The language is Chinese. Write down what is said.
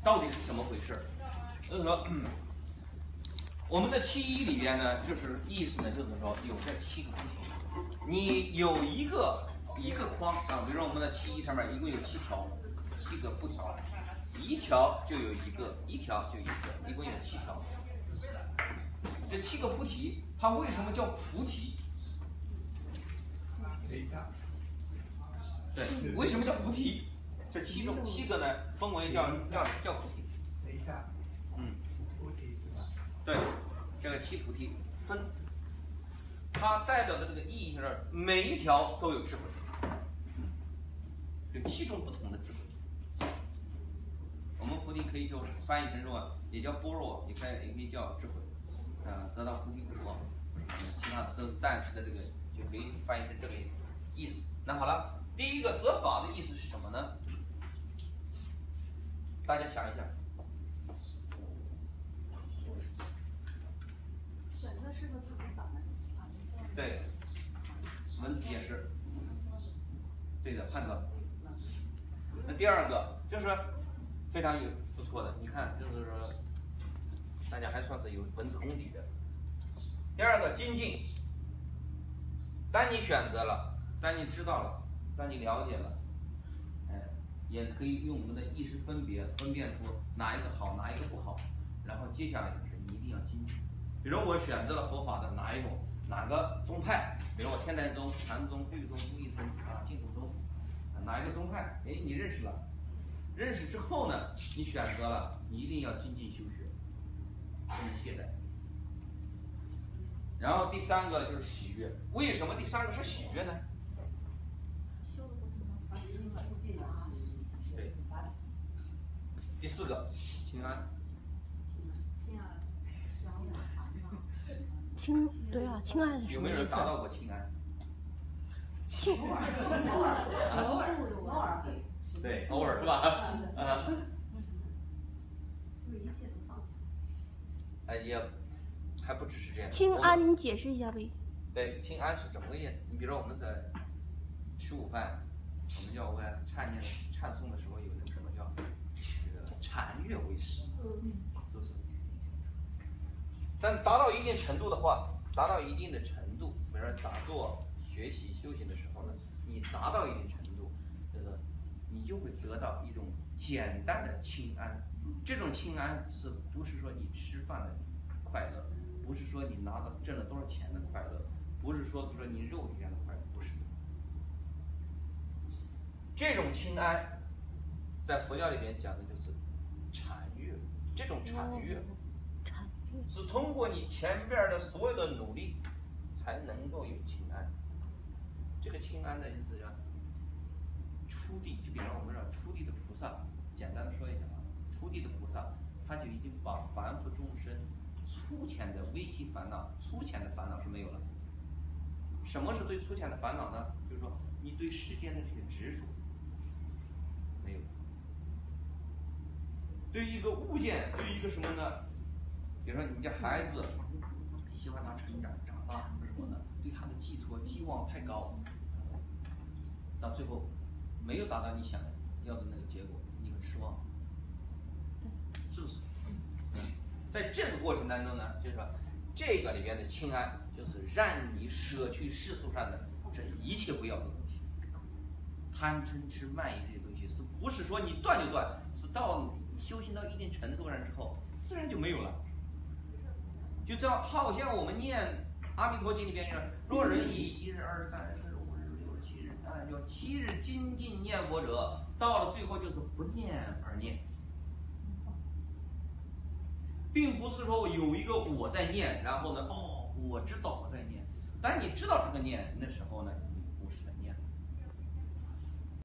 到底是怎么回事？就是说，我们的7里边呢，就是意思呢，就是说有这7个不同。你有一个框啊，比如说我们的7上面一共有7个布条，一条就有一个，一条就一个，一共有7条。这7个菩提，它为什么叫菩提？对，为什么叫菩提？这7个呢，分为叫菩提。 等一下，菩提是吧？ 对，这个7菩提分，它代表的这个意义是每一条都有智慧，有7种不同的智慧。我们菩提可以就翻译成中文，也叫般若，也可以叫智慧，得到菩提果。其他的都是暂时的这个，就可以翻译成这个意思。那好了，第一个择法的意思是什么呢？大家想一想。 选择适合自己法门。 对，文字解释，对的判断。那第二个就是非常不错的，你看就是说，大家还算是有文字功底的。第二个精进，当你选择了，当你知道了，当你了解了，也可以用我们的意识分辨出哪一个好，哪一个不好，然后接下来就是你一定要精进。比如我选择了佛法的哪个宗派，比如我天台宗、禅宗、律宗、部义宗净土宗，哪一个宗派？你认识了，认识之后呢，你选择了，你一定要精进修学，不能懈怠。然后第三个就是喜悦，为什么第三个是喜悦呢？对。第4个清安。 对啊，清安是什么意思？ 有没有人达到过清安？ 偶尔会。 对，偶尔是吧？ 一切都放下。 也还不只是这样。 清安，你解释一下呗。 对，清安是怎么个意思？你比如说我们在吃午饭，我们叫唱诵的时候有那个什么叫这个禅悦为食，是不是？但达到一定程度的话，达到一定的程度，比如说打坐、学习、修行的时候呢，你达到一定程度，你就会得到一种简单的清安。这种清安是不是说你吃饭的快乐，不是说你挣了多少钱的快乐，不是说你肉体上的快乐，不是。这种清安，在佛教里面讲的就是禅悦。这种禅悦是通过你前边的所有的努力，才能够有清安。这个清安的意思叫初地，就比方我们说初地的菩萨，简单的说一下初地的菩萨，他就已经把凡夫众生粗浅的微细烦恼、粗浅的烦恼是没有了。什么是最粗浅的烦恼呢？就是说你对世间的这些执着没有。对于一个物件，对于一个什么呢？比如说你们家孩子，希望他成长长大什么的，对他的寄望太高，到最后没有达到你想要的那个结果，你很失望，是不是？在这个过程当中呢，就是说这个里边的清安，就是让你舍去世俗上的这一切不要的东西，贪嗔痴慢疑这些东西，是不是说你断就断？是到你修行到一定程度上之后，自然就没有了。就这样，好像我们念《阿弥陀经》里边说：“若人以1日、2日、3日、4日、5日、6日、7日，叫7日精进念佛者，到了最后就是不念而念，并不是说有一个我在念，然后呢，我知道我在念。当你知道这个念，那时候呢，